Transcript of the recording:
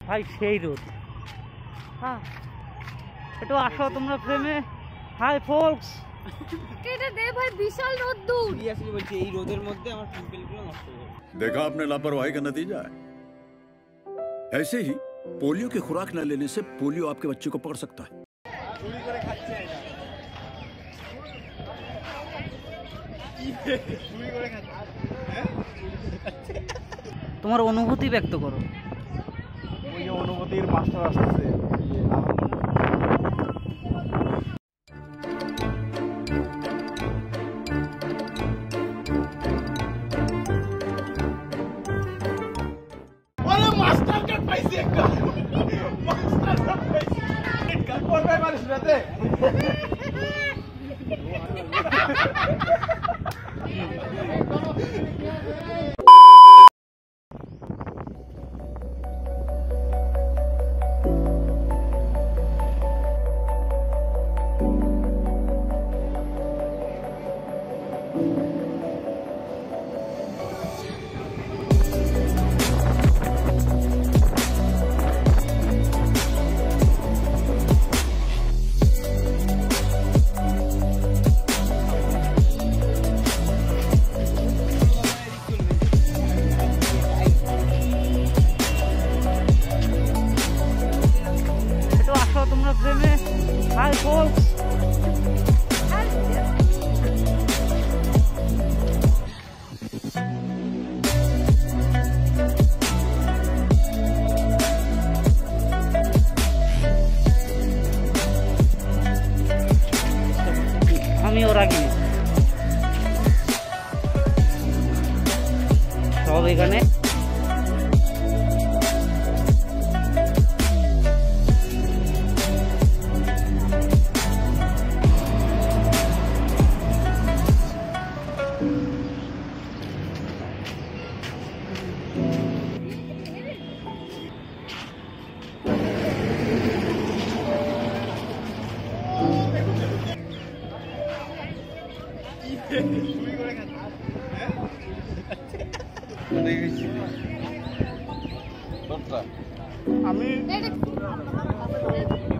ভাই সেই রোদ। হ্যাঁ একটু আসো তোমরা প্রেমে। Hi folks. কেটে দে ভাই, বিশাল রোদ্দুর। সিরিয়াসলি বলছি এই রোদের মধ্যে আমার পিম্পলগুলো নষ্ট হয়ে যাবে। देखा आपने लापरवाही का नतीजा है। ऐसे ही पोलियो की खुराक न लेने से पोलियो आपके बच्चे को पकड़ सकता है। চুরি করে খাচ্ছে এটা। চুরি করে খাচ্ছে। হ্যাঁ? তোমার অনুভূতি ব্যক্ত করো। ওই যে অনুভূতির মাস্টার আসছে। अरे मास्टर के पैसे का मास्टर का पैसे कल पर पे बारिश रहते তোমরা প্রেমে। Hi folks. আমি ওর আগে সব এখানে। আমি